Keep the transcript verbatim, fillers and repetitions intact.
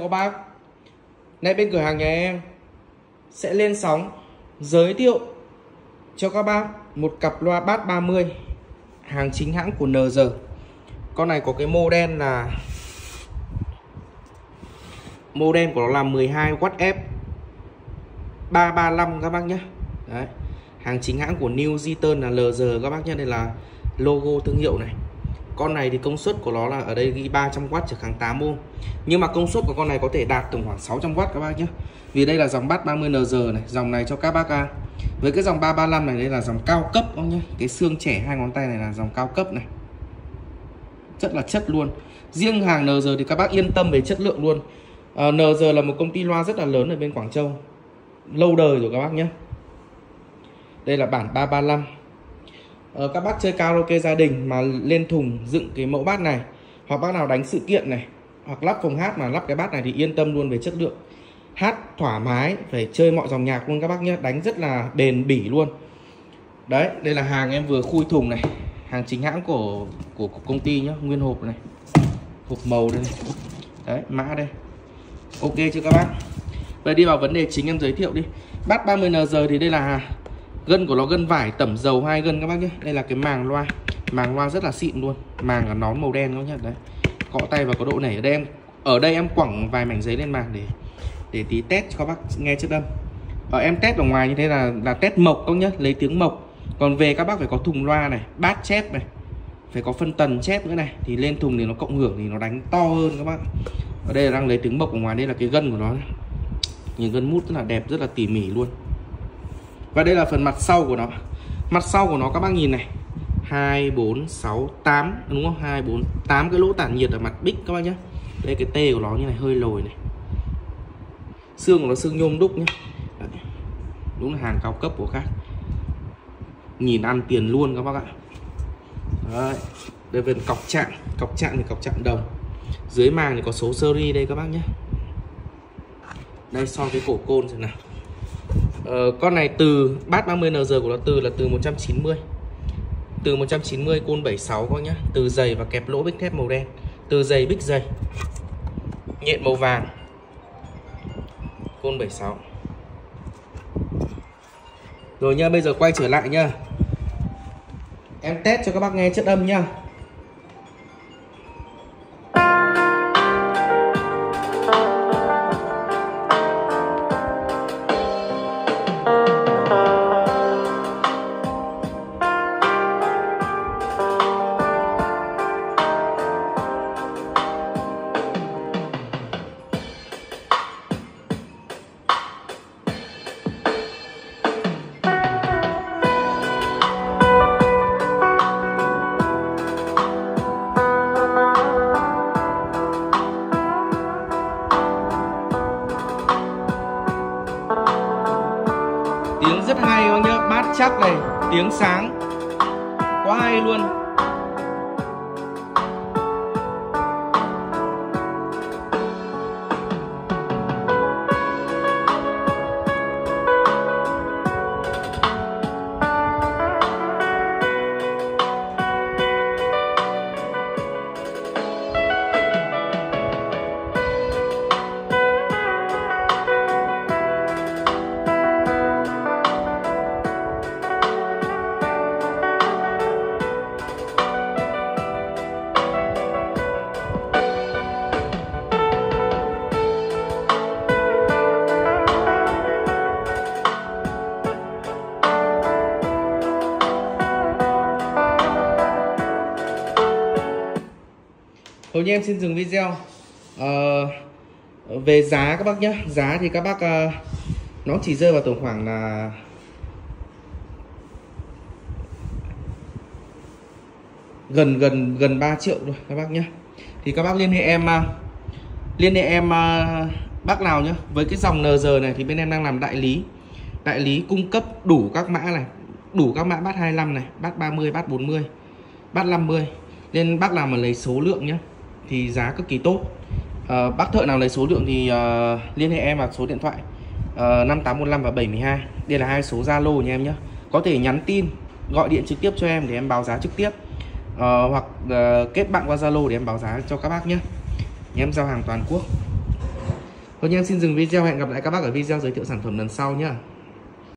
các bác. Nay bên cửa hàng nhà em sẽ lên sóng giới thiệu cho các bác một cặp loa bass ba mươi hàng chính hãng của en giê. Con này có cái model là model của nó là mười hai oát ép ba ba lăm các bác nhé. Đấy, hàng chính hãng của New Zealand là en giê các bác nhé. Đây là logo thương hiệu này. Con này thì công suất của nó là ở đây ghi ba trăm oát trở kháng tám ohm. Nhưng mà công suất của con này có thể đạt tầm khoảng sáu trăm oát các bác nhé. Vì đây là dòng bass ba mươi en giê này, dòng này cho các bác A. Với cái dòng ba ba lăm này đây là dòng cao cấp các nhé. Cái xương trẻ hai ngón tay này là dòng cao cấp này. Rất là chất luôn. Riêng hàng en giê thì các bác yên tâm về chất lượng luôn. à, en giê là một công ty loa rất là lớn ở bên Quảng Châu, lâu đời rồi các bác nhé. Đây là bản ba ba lăm. Ờ, các bác chơi karaoke gia đình mà lên thùng dựng cái mẫu bass này, hoặc bác nào đánh sự kiện này, hoặc lắp phòng hát mà lắp cái bass này thì yên tâm luôn về chất lượng. Hát thoải mái, phải chơi mọi dòng nhạc luôn các bác nhé. Đánh rất là bền bỉ luôn. Đấy, đây là hàng em vừa khui thùng này, hàng chính hãng của của, của công ty nhá, nguyên hộp này, hộp màu đây này. Đấy, mã đây. Ok chưa các bác? Bây đi vào vấn đề chính em giới thiệu đi. Bass ba mươi en giê thì đây là gân của nó gân vải tẩm dầu hai gân các bác nhé. Đây là cái màng loa, màng loa rất là xịn luôn, màng là nón màu đen các bác nhé. Đấy, cọ tay và có độ nảy. Ở đây em ở đây em quẳng vài mảnh giấy lên màng để để tí test cho các bác nghe chất âm. Ở em test ở ngoài như thế là là test mộc các nhé, lấy tiếng mộc. Còn về các bác phải có thùng loa này, bát chép này, phải có phân tần chép nữa này, thì lên thùng thì nó cộng hưởng thì nó đánh to hơn các bác. Ở đây là đang lấy tiếng mộc ở ngoài, đây là cái gân của nó này. Nhìn gân mút rất là đẹp, rất là tỉ mỉ luôn. Và đây là phần mặt sau của nó. Mặt sau của nó các bác nhìn này, hai, bốn, sáu, tám đúng không? hai, bốn, tám cái lỗ tản nhiệt ở mặt bích các bác nhé. Đây cái tê của nó như này, hơi lồi này. Xương của nó xương nhôm đúc nhé. Đấy, đúng là hàng cao cấp của khác. Nhìn ăn tiền luôn các bác ạ. Đấy, đây phần cọc chạm, cọc chạm thì cọc chạm đồng. Dưới màng thì có số series đây các bác nhé. Đây so cái cổ côn xem nào. Ờ, con này từ bass ba mươi en giê của nó từ là từ một trăm chín mươi. Từ một trăm chín mươi côn bảy mươi sáu các nhá, từ dày và kẹp lỗ bích thép màu đen, từ dày bích dày. Nhện màu vàng. Côn bảy mươi sáu. Rồi nha, bây giờ quay trở lại nha. Em test cho các bác nghe chất âm nha. Tiếng rất hay các nhá, bass chắc này, tiếng sáng quá hay luôn. Thôi nha, em xin dừng video. ờ, Về giá các bác nhé. Giá thì các bác uh, nó chỉ rơi vào tầm khoảng là gần gần gần ba triệu thôi các bác nhé. Thì các bác liên hệ em uh, liên hệ em uh, bác nào nhé. Với cái dòng en giê này thì bên em đang làm đại lý. Đại lý cung cấp đủ các mã này, đủ các mã bass hai mươi lăm này, bass ba mươi, bass bốn mươi, bass năm mươi. Nên bác nào mà lấy số lượng nhé thì giá cực kỳ tốt. à, Bác thợ nào lấy số lượng thì uh, liên hệ em vào số điện thoại uh, năm tám một năm và bảy một hai. Đây là hai số Zalo nha em nhé. Có thể nhắn tin, gọi điện trực tiếp cho em để em báo giá trực tiếp, uh, hoặc uh, kết bạn qua Zalo để em báo giá cho các bác nhé. Em giao hàng toàn quốc. Thôi nha, em xin dừng video, hẹn gặp lại các bác ở video giới thiệu sản phẩm lần sau nhá.